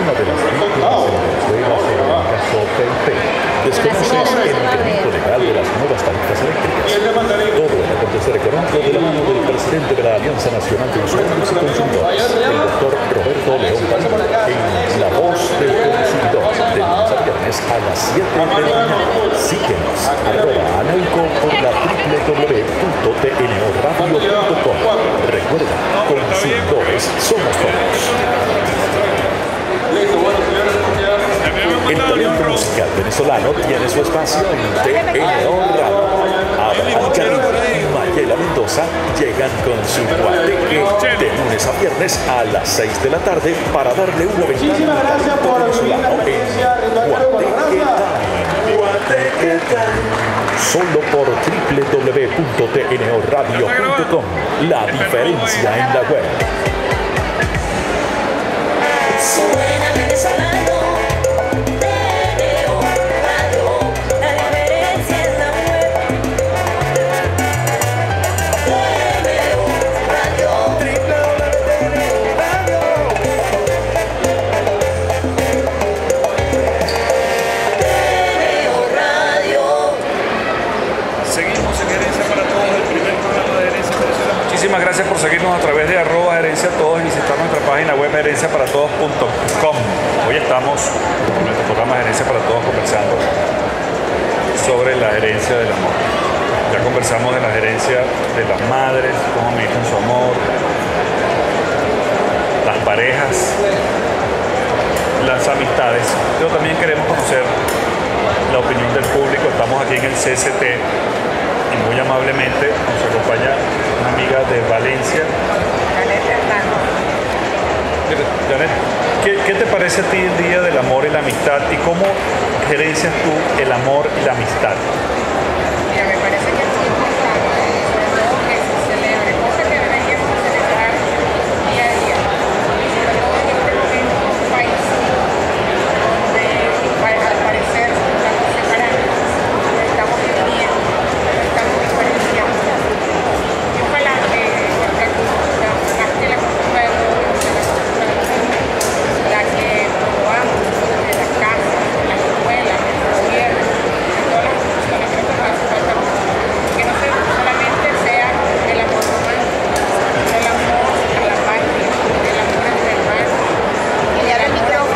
una de las víctimas en Venezuela sobre el caso PIP desconoce el incremento legal de las nuevas tarifas eléctricas. Todo el acontecer económico de la mano del presidente de la Alianza Nacional de Usuarios y Consumidores, el doctor Roberto León París, en La Voz del Consumidor, de lunes a viernes a las 7 de la mañana. Síguenos, @Anauco por la www.tnoradio.com. Recuerda, consumidores somos todos. El talento musical venezolano tiene su espacio en TNO Radio. Abraham Carrillo y Mayela Mendoza llegan con su guateque de lunes a viernes a las 6 de la tarde para darle una ventana al talento venezolano en Guateque Time. Solo por www.tnoradio.com. La diferencia en la web. Suena venezolano, TNO Radio, la diferencia en la web. TNO Radio, TNO Radio. Seguimos en Herencia para Todos, el primer programa de Herencia para Todos. Muchísimas gracias por seguirnos a través de @Herencia Todos y visitar nuestra página web herenciaparatodos.com. Hoy estamos en nuestro programa de Herencia para Todos conversando sobre la herencia del amor. Ya conversamos de la herencia de las madres, cómo meditan su amor, las parejas, las amistades, pero también queremos conocer la opinión del público. Estamos aquí en el CCT y muy amablemente nos acompaña una amiga de Valencia. Janet, ¿qué te parece a ti el Día del Amor y la Amistad y cómo gerencias tú el amor y la amistad? Mira, me parece que es muy importante, sobre todo que se celebre, cosa que deberíamos celebrar día a día, y sobre todo en este momento, en un país donde al parecer estamos separando, estamos dividiendo, estamos diferenciando. Y ojalá que nuestra cultura, más que la cultura del mundo, sea la cultura del mundo, la que promovamos desde la casa, en las escuelas, en el gobierno, en todas las instituciones, creo que nos hace falta mucho. Que no solamente sea el amor romántico, sino el amor a la patria, el amor entre hermanos, el amor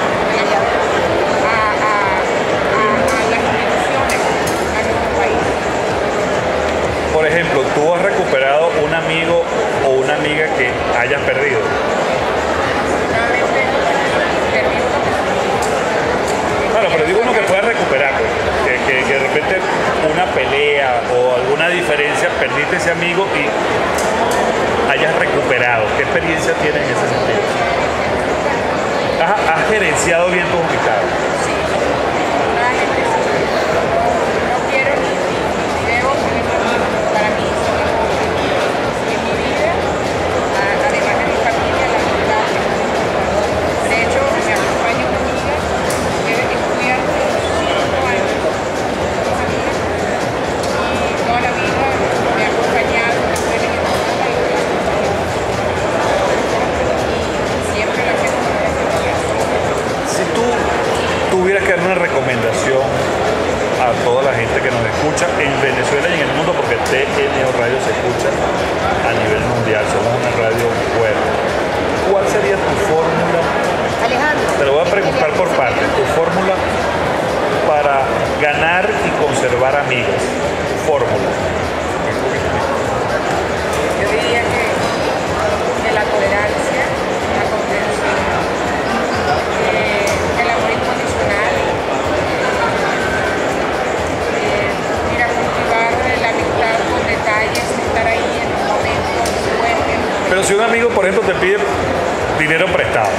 a las instituciones, a nuestro país. Por ejemplo, ¿tú has recuperado un amigo o una amiga que hayas perdido? Nuevamente, perdido lo que Claro, pero digo uno que puedas recuperar, que de repente una pelea o alguna diferencia, perdiste ese amigo y hayas recuperado. ¿Qué experiencia tienes en ese sentido? ¿Has gerenciado bien tus amistades? sí, nuevamente sí. No quiero ni debo tener amigos. Para mí son amigos en mi vida, además de mi familia, la amistad es muy importante. De hecho, me acompaña una amiga que estudiando 5 años, somos amigas, y toda la vida me ha acompañado en la escuela y en la vida, y siempre la quiero con Si tú tuvieras que dar una recomendación a toda la gente que nos escucha en Venezuela y en el mundo, porque TNO Radio se escucha a nivel mundial, somos una radio web, ¿cuál sería tu fórmula? Alejandro. Te lo voy a preguntar por partes, tu fórmula para ganar y conservar amigos. Fórmula. Yo diría que la tolerancia, la comprensión, el amor incondicional, mira, cultivar la amistad con detalles, estar ahí en un momento fuerte. Pero si un amigo, por ejemplo, te pide dinero prestado,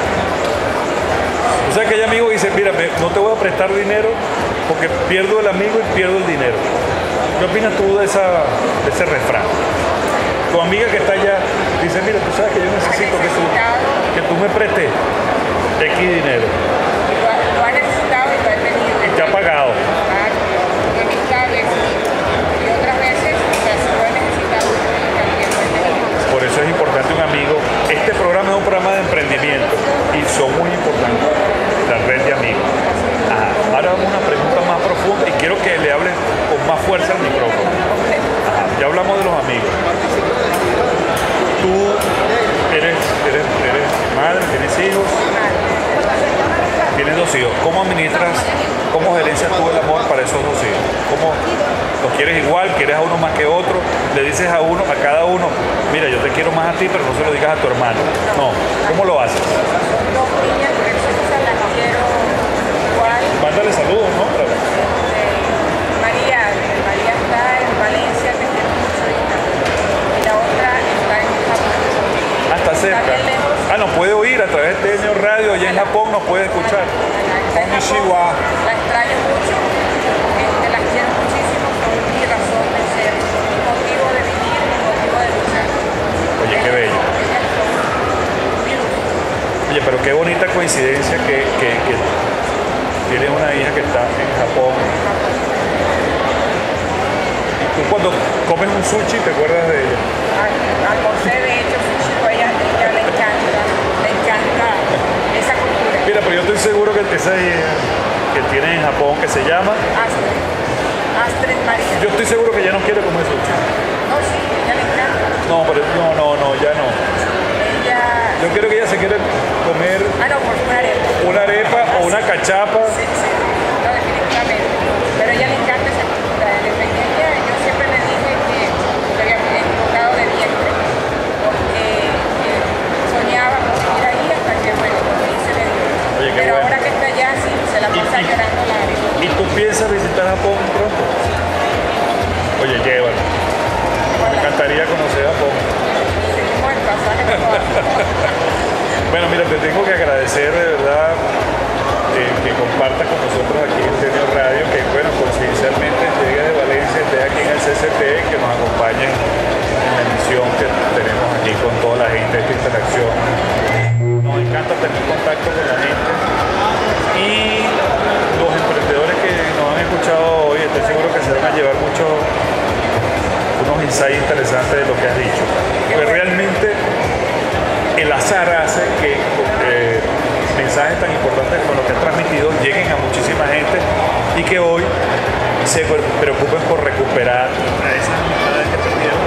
o sea que hay amigo que dice, mira, no te voy a prestar dinero porque pierdo el amigo y pierdo el dinero. ¿Qué opinas tú de ese refrán? Tu amiga que está allá dice, mira, tú sabes que yo necesito que tú me prestes X dinero. Lo ha necesitado y lo ha tenido. Y te ha pagado. Claro, una amistad es y otras veces, o sea, si lo he necesitado también lo he tenido. Por eso es importante un amigo. Este programa es un programa de emprendimiento y son muy importantes los quieres igual, quieres a uno más que otro, le dices a cada uno, mira, yo te quiero más a ti, pero no se lo digas a tu hermano. No, ¿cómo lo haces? Dos niñas preciosas, las quiero igual. Mándale saludos, ¿no? María está en Valencia, que tiene mucho hija, y la otra está en Japón. Hasta cerca. Está bien lejos. Ah, nos puede oír a través de Neo Radio, allá en Japón nos puede escuchar. Está en Japón. La extraño mucho, las quiero muchísimo, son mi razón de ser, mi motivo de vivir, mi motivo de luchar. Oye, qué bello. Ellas son mi luz. Oye, pero qué bonita coincidencia que tienes una hija que está en Japón. Y tú cuando comes un sushi te acuerdas de ella. Almorcé de hecho sushi, a ella le encanta esa cultura. Mira, pero yo estoy seguro que esa hija que tienes en Japón, que se llama, Astrid María. yo estoy seguro que ya no quiere comer sushi. No, sí, ella le encanta. No, pero no, ya no. Ella... Yo creo que ella se quiere comer no, por una arepa. o una cachapa. Sí, no, definitivamente. Pero a ella le encanta esa cultura. Desde pequeña yo siempre le dije que se había equivocado de vientre, porque soñaba con ir ahí hasta que, bueno, por fin se le dio. Oye, qué Pero bueno. ahora que está allá, sí, se la pasa llorando la arepa. ¿Y tú piensas visitar Japón pronto? Oye, llévalo. Me encantaría conocer Japón. Seguimos el pasaje por favor. Bueno, mira, te tengo que agradecer de verdad que compartas con nosotros aquí en Teneo Radio, que bueno, coincidencialmente llegue de Valencia, esté aquí en el CCT, que nos acompañen en la emisión que tenemos aquí con toda la gente, esta interacción. Nos encanta tener contacto con la gente y los emprendedores que nos han escuchado hoy, estoy seguro que se van a llevar unos insights interesantes de lo que has dicho. Pues realmente el azar hace que mensajes tan importantes como los que has transmitido lleguen a muchísima gente y que hoy se preocupen por recuperar a esas amistades que perdieron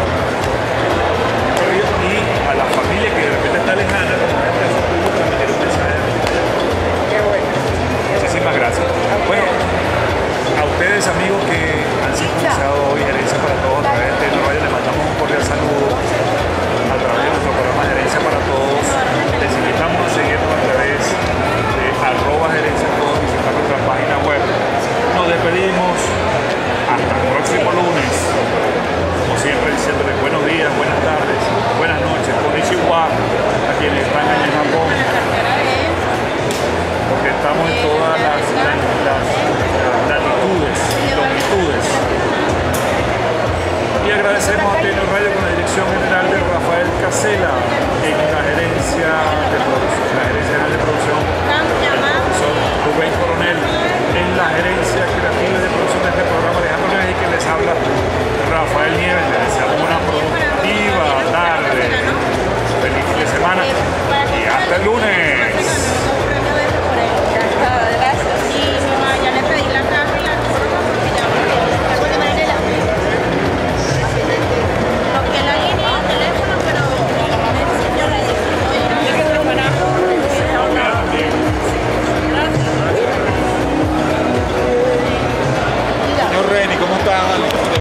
y a la familia que de repente está lejana, como gente de su pudo transmitir un mensaje. Qué bueno. Muchísimas gracias. Bueno, a ustedes amigos que han sintonizado hoy Gerencia para Todos a través de Neo Radio, les mandamos un cordial saludo a través de nuestro programa Gerencia para Todos. Les invitamos a seguirnos a través de @gerencia todos, visitar nuestra página web. Nos despedimos hasta el próximo lunes. Como siempre diciéndoles buenos días, buenas tardes, buenas noches, konnichiwa a quienes están allá en Japón. Porque estamos en todas las latitudes y longitudes. Y agradecemos a Teneo Radio con la dirección general de Rafael Casela en la gerencia de producción, general de producción, el profesor Rubén Coronel en la gerencia creativa de producción de este programa, Alejandro Reyes, y que les habla Rafael Nieves. Les deseamos una productiva tarde, feliz fin de semana y hasta el lunes. Señor Reni, ¿cómo está?